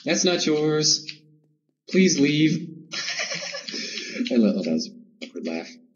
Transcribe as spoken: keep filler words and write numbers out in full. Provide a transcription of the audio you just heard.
That's not yours. Please leave. I love, oh, that was a awkward laugh.